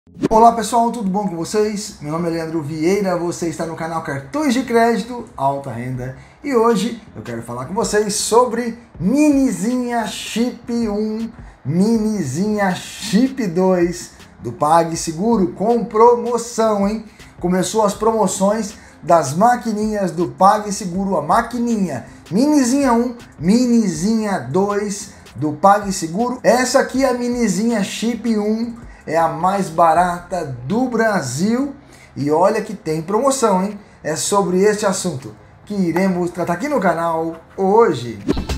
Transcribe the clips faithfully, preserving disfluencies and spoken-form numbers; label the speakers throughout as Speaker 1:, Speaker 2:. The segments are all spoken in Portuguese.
Speaker 1: Olá pessoal, tudo bom com vocês? Meu nome é Leandro Vieira, você está no canal Cartões de Crédito Alta Renda e hoje eu quero falar com vocês sobre Minizinha Chip um, Minizinha Chip dois do PagSeguro com promoção, hein? Começou as promoções das maquininhas do PagSeguro, a maquininha Minizinha um, Minizinha dois do PagSeguro. Essa aqui é a Minizinha Chip um, é a mais barata do Brasil e olha que tem promoção, hein? É sobre este assunto que iremos tratar aqui no canal hoje.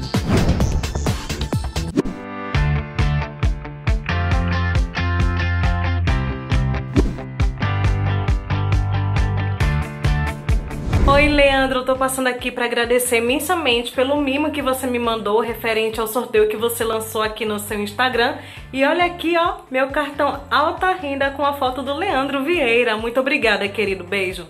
Speaker 2: Oi Leandro, eu tô passando aqui para agradecer imensamente pelo mimo que você me mandou referente ao sorteio que você lançou aqui no seu Instagram. E olha aqui, ó, meu cartão Alta Renda com a foto do Leandro Vieira. Muito obrigada, querido. Beijo.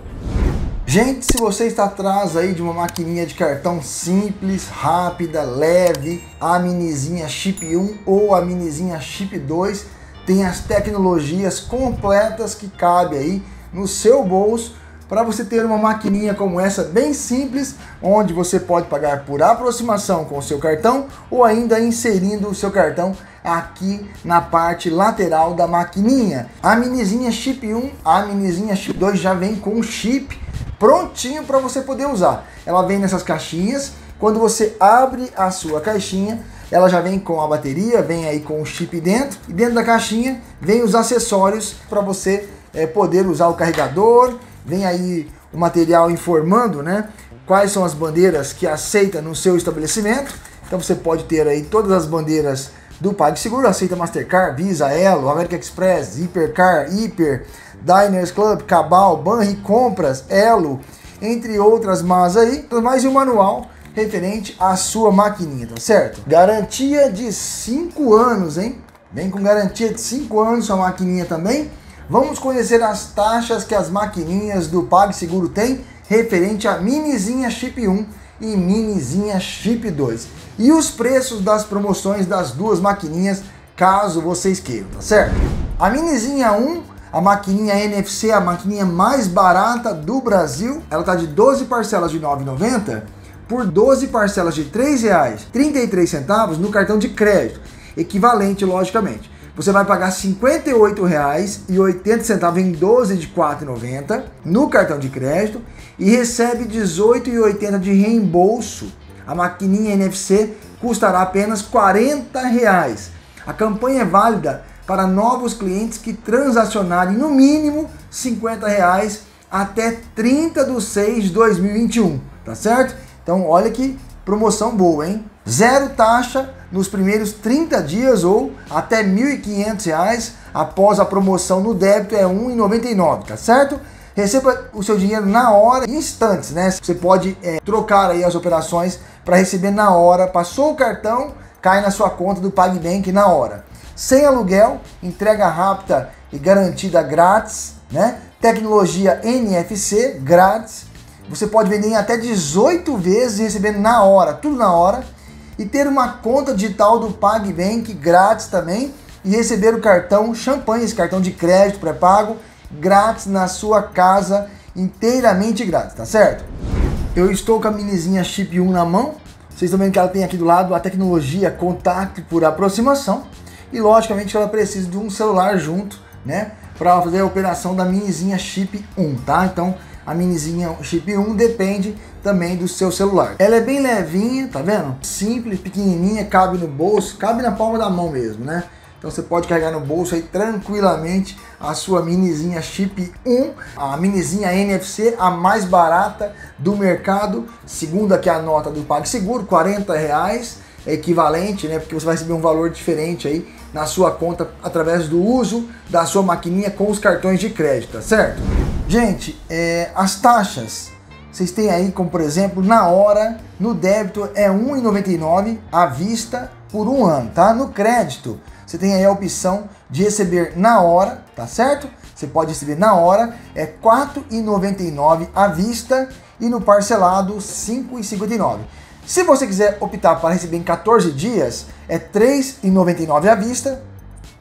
Speaker 1: Gente, se você está atrás aí de uma maquininha de cartão simples, rápida, leve, a Minizinha Chip um ou a Minizinha Chip dois tem as tecnologias completas que cabe aí no seu bolso, para você ter uma maquininha como essa, bem simples, onde você pode pagar por aproximação com o seu cartão ou ainda inserindo o seu cartão aqui na parte lateral da maquininha. A Minizinha Chip um, a Minizinha Chip dois já vem com o chip prontinho para você poder usar. Ela vem nessas caixinhas, quando você abre a sua caixinha, ela já vem com a bateria, vem aí com o chip dentro, e dentro da caixinha vem os acessórios para você é, poder usar o carregador. Vem aí o material informando, né, quais são as bandeiras que aceita no seu estabelecimento. Então você pode ter aí todas as bandeiras do PagSeguro, aceita Mastercard, Visa, Elo, American Express, Hipercar, Hiper, Diners Club, Cabal, Banri Compras, Elo, entre outras mais aí, mais um manual referente à sua maquininha, tá certo? Garantia de cinco anos, hein? Vem com garantia de cinco anos sua maquininha também. Vamos conhecer as taxas que as maquininhas do PagSeguro têm referente a Minizinha Chip um e Minizinha Chip dois. E os preços das promoções das duas maquininhas, caso vocês queiram, tá certo? A Minizinha um, a maquininha N F C, a maquininha mais barata do Brasil, ela tá de doze parcelas de nove reais e noventa centavos por doze parcelas de três reais e trinta e três centavos no cartão de crédito, equivalente logicamente. Você vai pagar cinquenta e oito reais e oitenta centavos em doze de quatro reais e noventa centavos no cartão de crédito e recebe dezoito reais e oitenta centavos de reembolso. A maquininha N F C custará apenas quarenta reais. A campanha é válida para novos clientes que transacionarem no mínimo cinquenta reais até trinta de seis de dois mil e vinte e um, tá certo? Então olha que promoção boa, hein? Zero taxa nos primeiros trinta dias ou até mil e quinhentos reais após a promoção no débito é um real e noventa e nove centavos, tá certo? Receba o seu dinheiro na hora, em instantes, né? Você pode é, trocar aí as operações para receber na hora. Passou o cartão, cai na sua conta do PagBank na hora. Sem aluguel, entrega rápida e garantida grátis, né? Tecnologia N F C grátis. Você pode vender em até dezoito vezes e receber na hora, tudo na hora. E ter uma conta digital do PagBank grátis também. E receber o cartão champanhe, esse cartão de crédito pré-pago, grátis na sua casa, inteiramente grátis, tá certo? Eu estou com a Minizinha Chip um na mão. Vocês estão vendo que ela tem aqui do lado a tecnologia contato por aproximação. E logicamente ela precisa de um celular junto, né? Para fazer a operação da Minizinha Chip um, tá? Então a Minizinha Chip um depende também do seu celular. Ela é bem levinha, tá vendo? Simples, pequenininha, cabe no bolso, cabe na palma da mão mesmo, né? Então você pode carregar no bolso aí tranquilamente a sua Minizinha Chip um, a Minizinha N F C, a mais barata do mercado, segundo aqui a nota do PagSeguro, quarenta reais, é equivalente, né? Porque você vai receber um valor diferente aí na sua conta através do uso da sua maquininha com os cartões de crédito, tá certo? Gente, é, as taxas, vocês têm aí como, por exemplo, na hora, no débito é um real e noventa e nove centavos à vista por um ano, tá? No crédito, você tem aí a opção de receber na hora, tá certo? Você pode receber na hora, é quatro reais e noventa e nove centavos à vista e no parcelado cinco reais e cinquenta e nove centavos. Se você quiser optar para receber em quatorze dias, é três reais e noventa e nove centavos à vista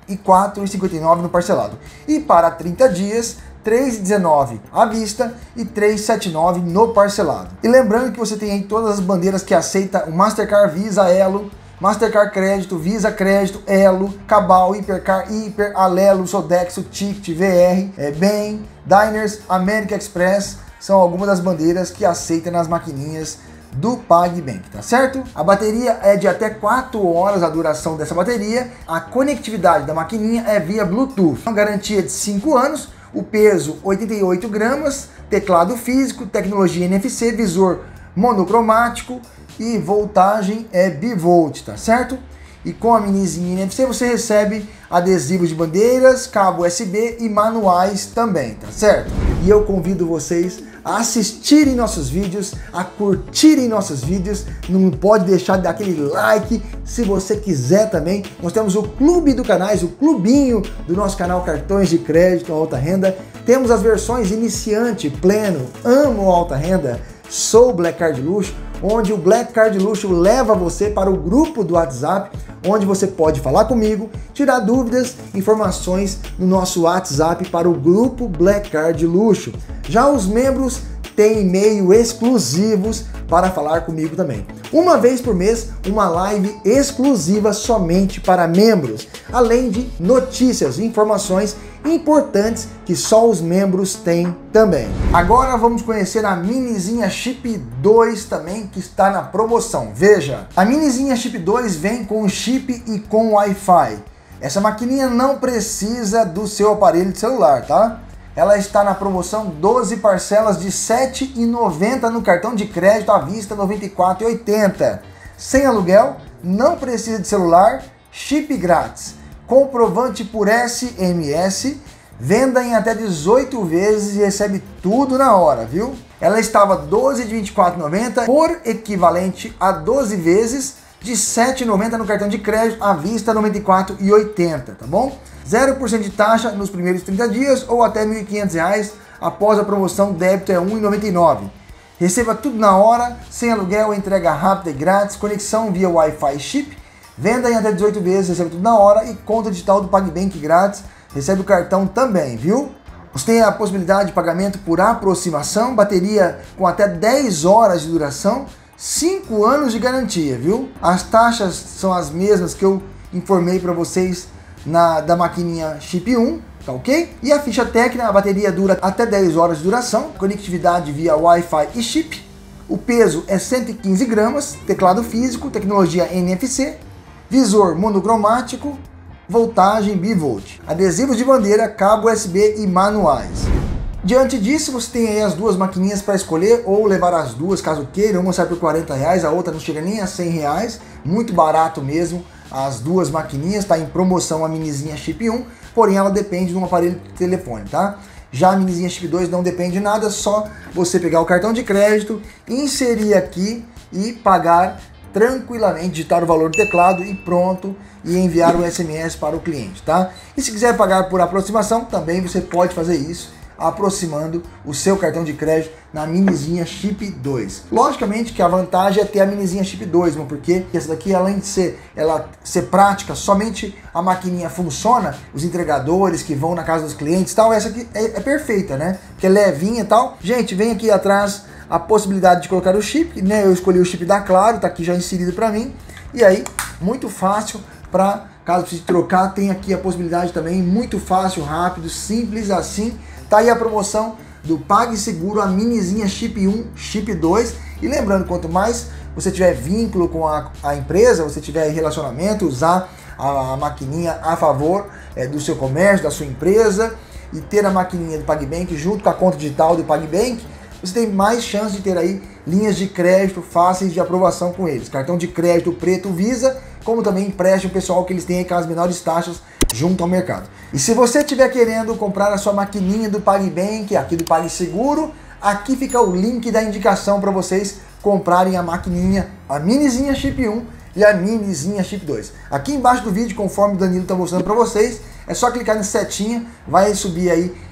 Speaker 1: e quatro reais e cinquenta e nove centavos no parcelado. E para trinta dias, três reais e dezenove centavos à vista e três reais e setenta e nove centavos no parcelado. E lembrando que você tem aí todas as bandeiras que aceita o Mastercard, Visa, Elo, Mastercard Crédito, Visa Crédito, Elo, Cabal, Hipercar, Hiper, Alelo, Sodexo, Ticket, V R, é, Bem, Diners, American Express, são algumas das bandeiras que aceitam nas maquininhas do PagBank, tá certo? A bateria é de até quatro horas a duração dessa bateria, a conectividade da maquininha é via Bluetooth, uma garantia de cinco anos, o peso oitenta e oito gramas, teclado físico, tecnologia N F C, visor monocromático e voltagem é bivolt, tá certo? E com a minizinha N F C você recebe adesivos de bandeiras, cabo U S B e manuais também, tá certo? E eu convido vocês a assistirem nossos vídeos, a curtirem nossos vídeos, não pode deixar de dar aquele like, se você quiser também. Nós temos o clube do canais, o clubinho do nosso canal Cartões de Crédito Alta Renda. Temos as versões iniciante, pleno, amo alta renda, sou Black Card Luxo, onde o Black Card Luxo leva você para o grupo do WhatsApp, onde você pode falar comigo, tirar dúvidas, informações no nosso WhatsApp para o grupo Black Card Luxo. Já os membros têm e-mail exclusivos para falar comigo também. Uma vez por mês, uma live exclusiva somente para membros, além de notícias e informações importantes que só os membros têm também. Agora vamos conhecer a Minizinha Chip dois também, que está na promoção. Veja, a Minizinha Chip dois vem com chip e com Wi-Fi. Essa maquininha não precisa do seu aparelho de celular, tá? Ela está na promoção doze parcelas de sete reais e noventa centavos no cartão de crédito à vista, noventa e quatro reais e oitenta centavos. Sem aluguel, não precisa de celular, chip grátis, comprovante por S M S, venda em até dezoito vezes e recebe tudo na hora, viu? Ela estava doze de vinte e quatro reais e noventa centavos por equivalente a doze vezes de sete reais e noventa centavos no cartão de crédito à vista, noventa e quatro reais e oitenta centavos, tá bom? zero por cento de taxa nos primeiros trinta dias ou até mil e quinhentos reais após a promoção, débito é um real e noventa e nove centavos. Receba tudo na hora, sem aluguel, entrega rápida e grátis, conexão via Wi-Fi e chip, venda em até dezoito vezes, recebe tudo na hora e conta digital do PagBank grátis, recebe o cartão também, viu? Você tem a possibilidade de pagamento por aproximação, bateria com até dez horas de duração, cinco anos de garantia, viu? As taxas são as mesmas que eu informei para vocês na da maquininha Chip um, tá ok? E a ficha técnica, a bateria dura até dez horas de duração, conectividade via Wi-Fi e chip, o peso é cento e quinze gramas, teclado físico, tecnologia N F C, visor monocromático, voltagem bivolt, adesivos de bandeira, cabo U S B e manuais. Diante disso, você tem aí as duas maquininhas para escolher, ou levar as duas caso queira. Uma sai por quarenta reais, a outra não chega nem a cem reais, muito barato mesmo. As duas maquininhas, está em promoção a Minizinha Chip um, porém ela depende de um aparelho de telefone, tá? Já a Minizinha Chip dois não depende de nada, só você pegar o cartão de crédito, inserir aqui e pagar tranquilamente, digitar o valor do teclado e pronto, e enviar o S M S para o cliente, tá? E se quiser pagar por aproximação, também você pode fazer isso, aproximando o seu cartão de crédito na Minizinha Chip dois. Logicamente que a vantagem é ter a Minizinha Chip dois, porque essa daqui, além de ser, ela ser prática, somente a maquininha funciona, os entregadores que vão na casa dos clientes e tal, essa aqui é, é perfeita, né? Que é levinha e tal. Gente, vem aqui atrás a possibilidade de colocar o chip, né? Eu escolhi o chip da Claro, tá aqui já inserido para mim. E aí, muito fácil para, caso precise trocar, tem aqui a possibilidade também, muito fácil, rápido, simples assim. Tá aí a promoção do PagSeguro, a Minizinha Chip um, Chip dois. E lembrando, quanto mais você tiver vínculo com a, a empresa, você tiver relacionamento, usar a, a maquininha a favor é, do seu comércio, da sua empresa, e ter a maquininha do PagBank junto com a conta digital do PagBank, você tem mais chance de ter aí linhas de crédito fáceis de aprovação com eles. Cartão de crédito preto Visa, como também empréstimo pessoal que eles têm aí com as menores taxas junto ao mercado. E se você estiver querendo comprar a sua maquininha do PagBank, aqui do PagSeguro, aqui fica o link da indicação para vocês comprarem a maquininha, a Minizinha Chip um e a Minizinha Chip dois. Aqui embaixo do vídeo, conforme o Danilo está mostrando para vocês, é só clicar na setinha, vai subir aí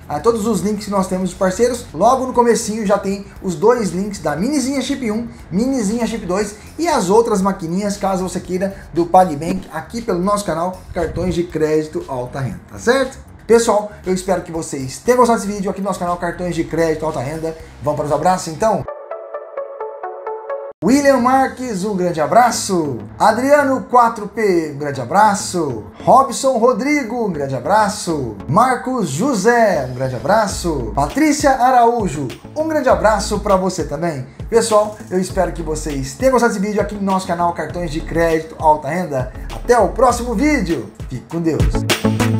Speaker 1: a todos os links que nós temos de parceiros. Logo no comecinho já tem os dois links da Minizinha Chip um, Minizinha Chip dois e as outras maquininhas, caso você queira, do PagBank, aqui pelo nosso canal Cartões de Crédito Alta Renda, tá certo? Pessoal, eu espero que vocês tenham gostado desse vídeo aqui no nosso canal Cartões de Crédito Alta Renda. Vamos para os abraços então? William Marques, um grande abraço. Adriano quatro P, um grande abraço. Robson Rodrigo, um grande abraço. Marcos José, um grande abraço. Patrícia Araújo, um grande abraço para você também. Pessoal, eu espero que vocês tenham gostado desse vídeo aqui no nosso canal Cartões de Crédito Alta Renda. Até o próximo vídeo. Fique com Deus.